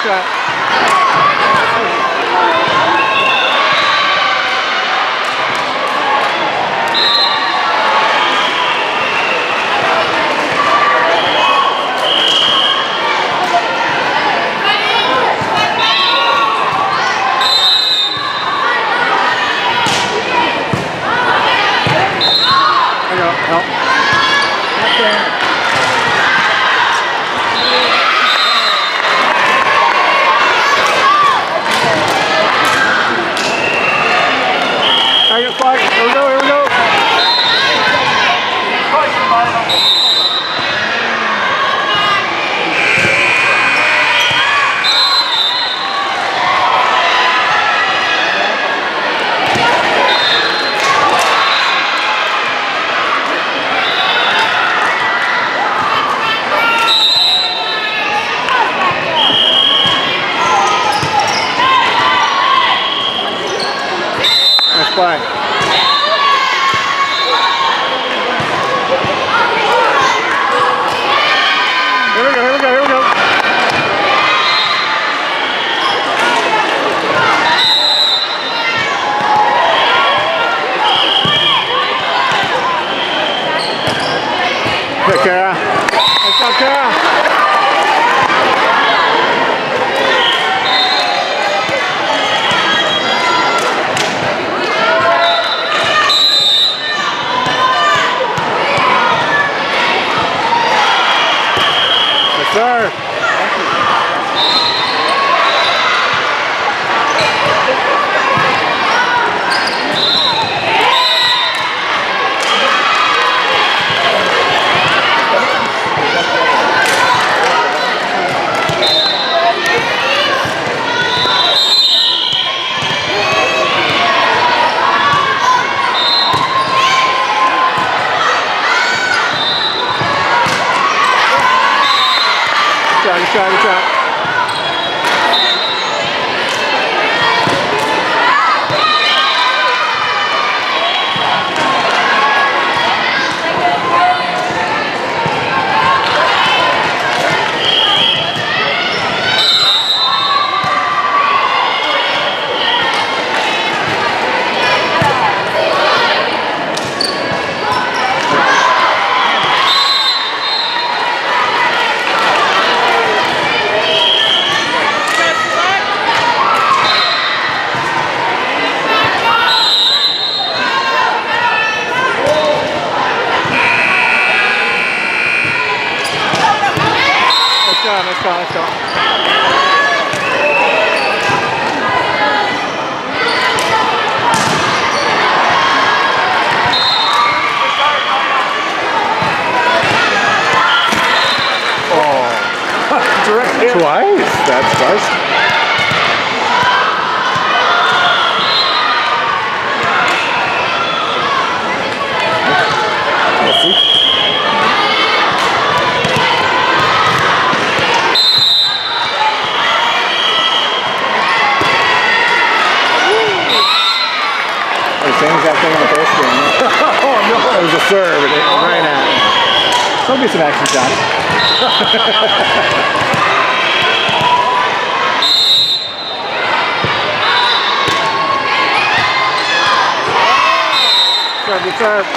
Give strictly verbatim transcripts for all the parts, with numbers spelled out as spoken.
shot. There you go. Help. Here we go, here we go. Nice play. Here we go, here we go, here we go. Good, Kara. Nice job, Kara. Yes, sir. Good shot, good shot, good shot. Let's go, let's go. Oh, direct hit. Twice? That's twice. Same exact thing in the first game. Oh no! It was a serve and it oh. ran out. There'll be some action shots. Serve, good serve.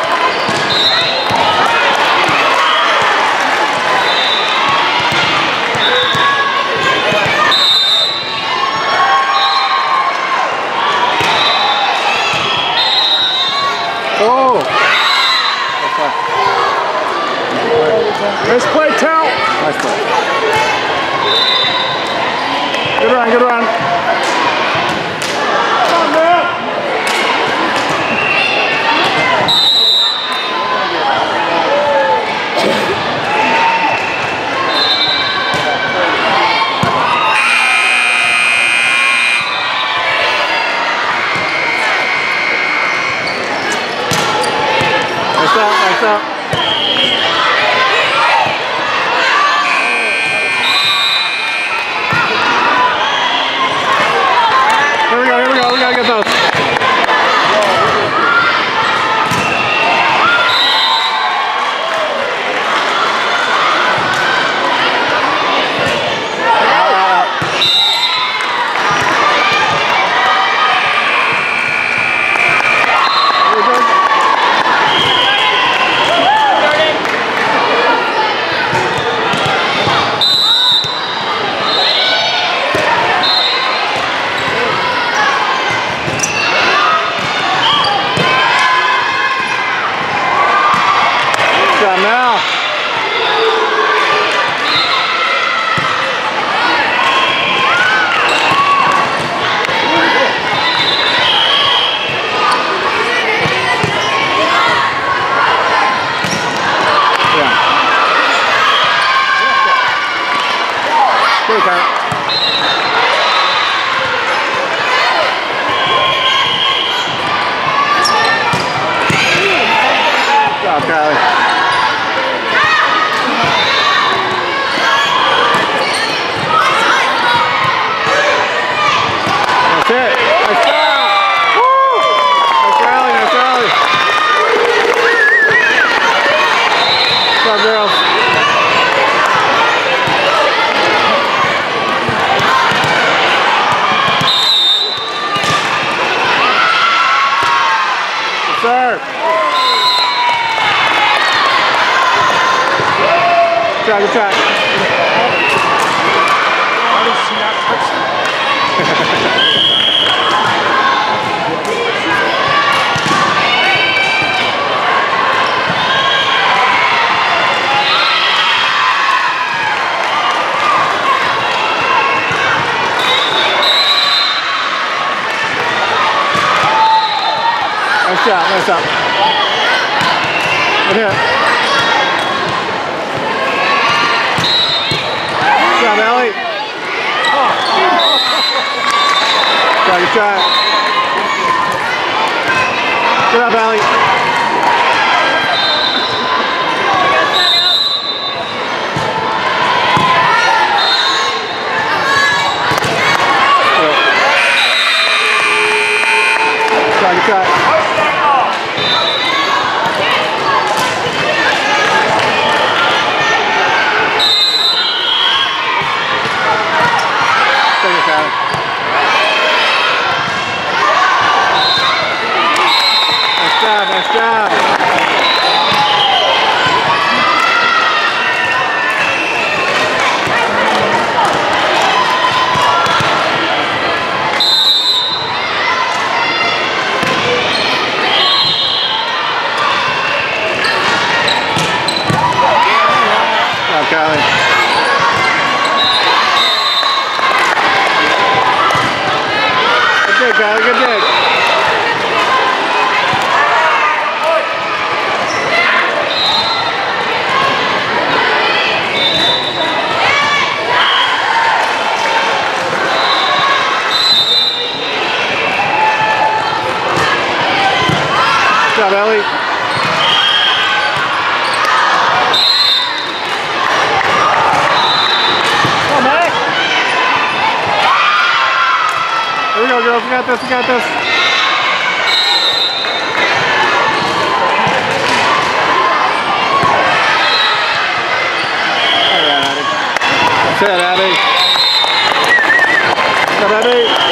Oh! Nice play, Tal! Nice play. Good run, good run. Come on, man! Nice out, nice out. Here we go, here we go, we gotta get those. Uh, That's it. Nice job. Woo! Nice rally, nice rally. Good job, girls. Good serve. Good try, good try. How did she not touch it? Nice job, nice job. Good hit. Good job, Ellie. Good try. Good job, Ellie. Try, good try. Nice job, nice job. Good job, Kylie. Good dig, Kylie, good dig. Good job, Ellie. Come on, Mac. Here we go, girls. We got this, we got this. All right, Abby. That's it, Abby. Good job, Abby.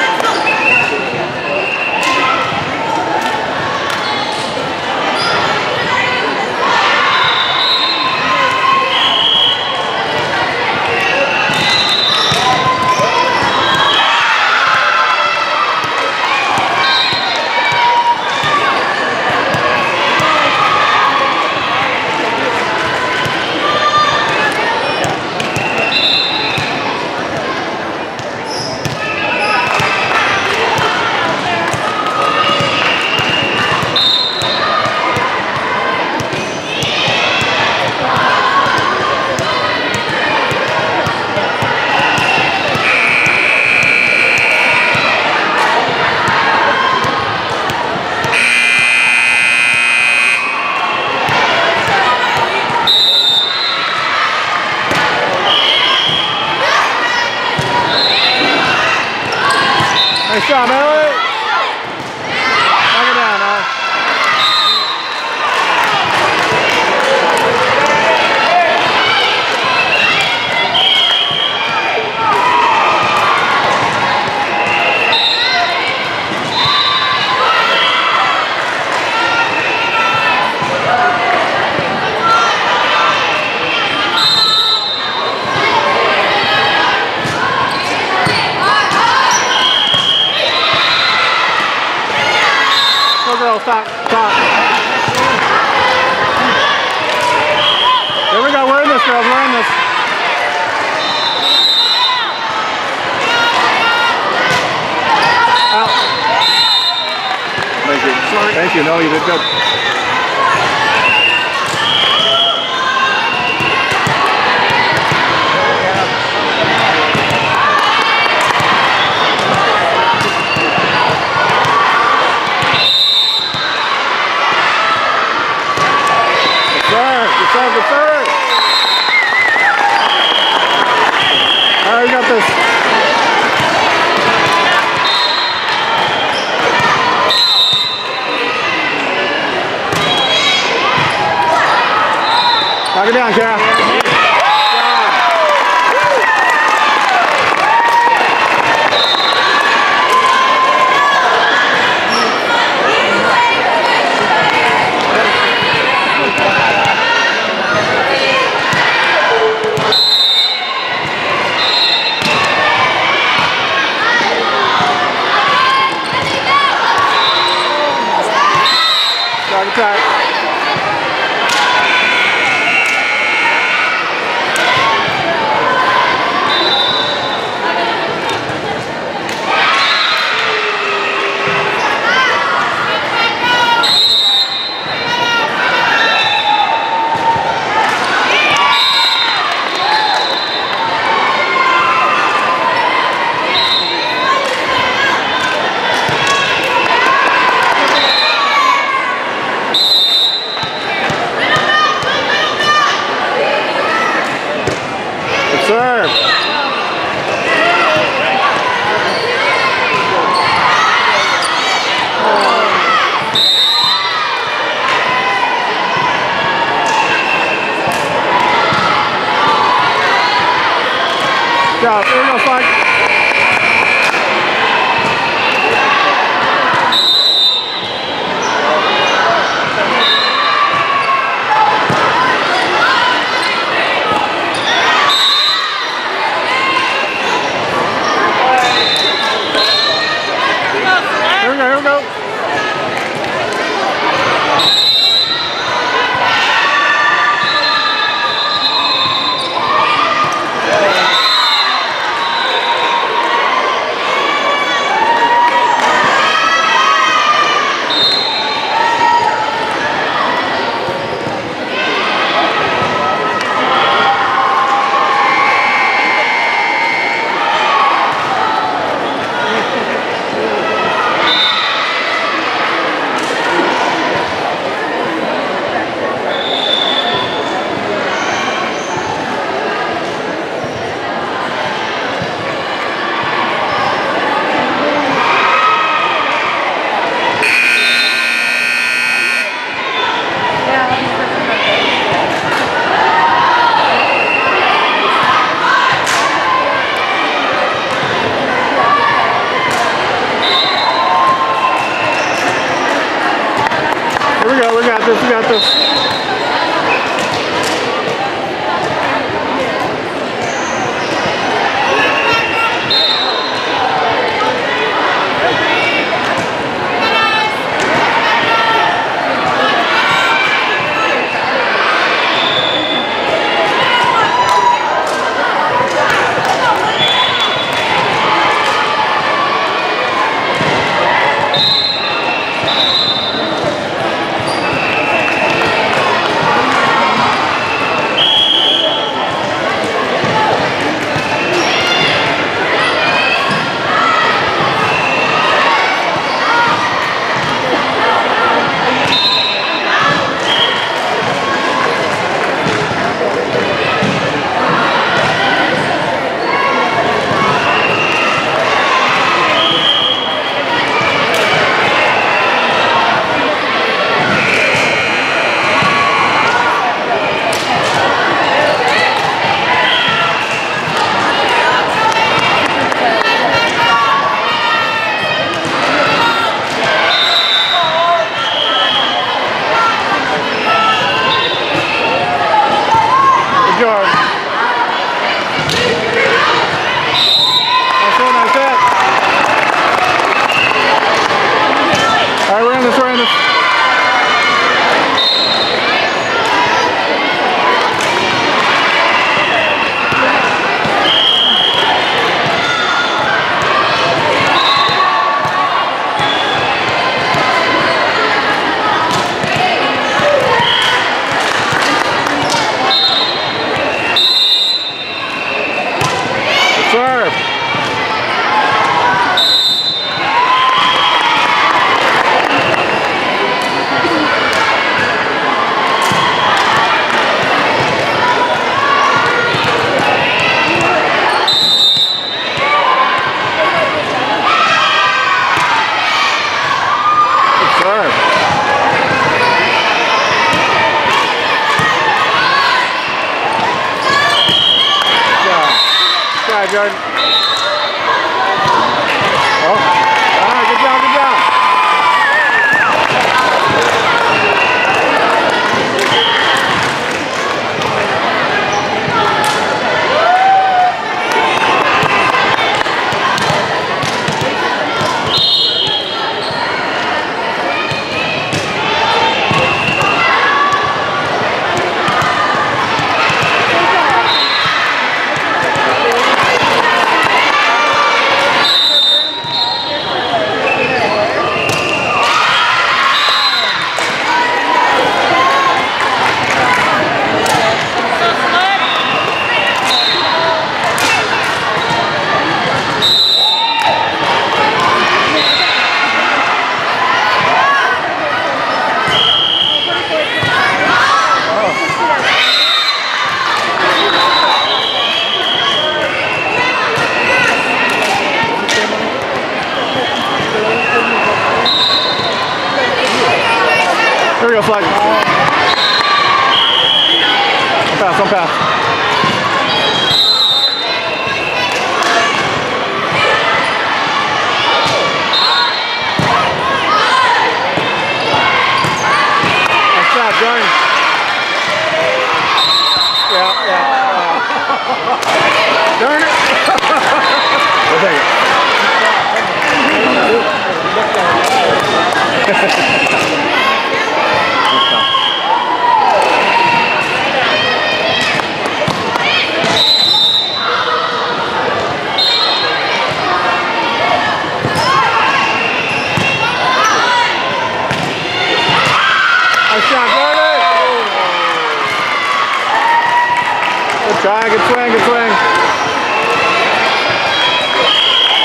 Nice job, Ellie. Knock it down, now. Stop, stop. There we go, we're in this, girls, we're in this. Out. Thank you. Sorry. Thank you, no, you did good. Good serve, good serve. All right, we got this. Knock it down, Cal. Knock it tight. Serve. Go, here we go, Spike. Here we go, we got this, we got this. Jordan. Oh, all right, good job, good job. Here we go, flag. One pass, one pass. Nice job, Jordan. Yeah, yeah. yeah. Darn it. We'll take it. Nice shot, Jordan! Good try, good swing, good swing.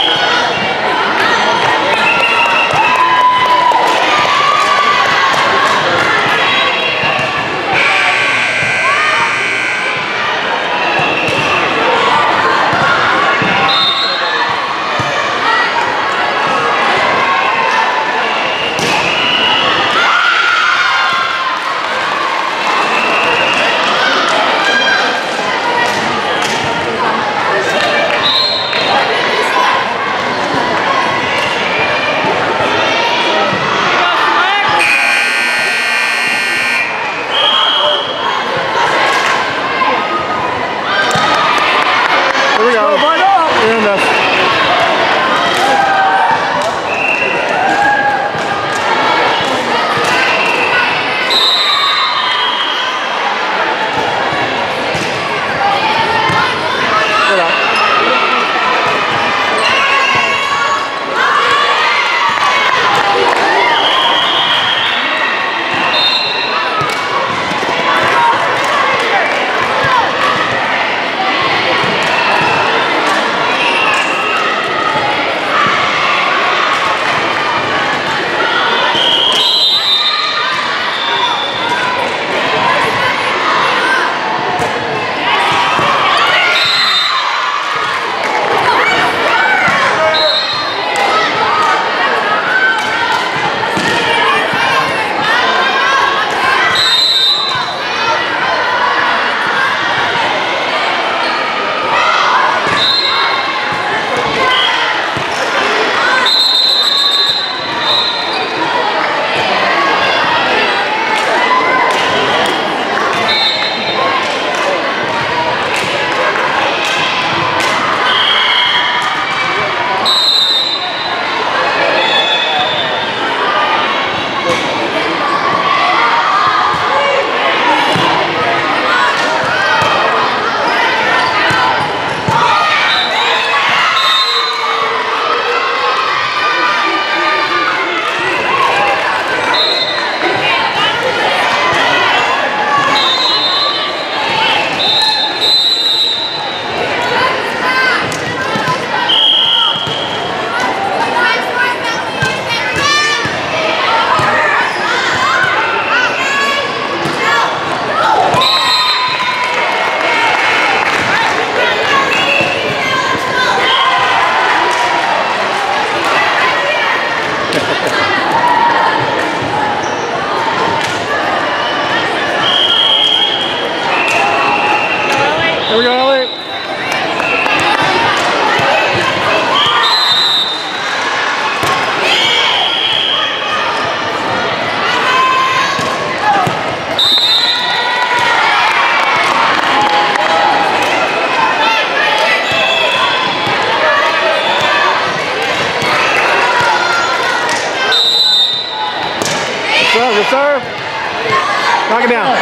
serve. Knock it down.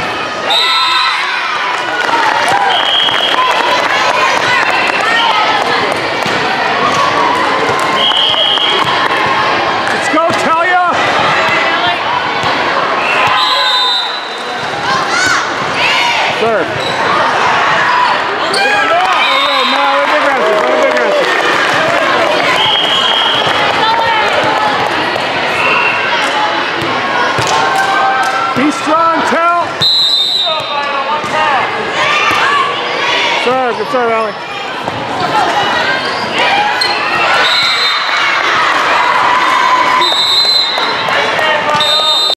Let's go, Talia. Serve. Be strong, Tel. Serve, good serve, Ellie.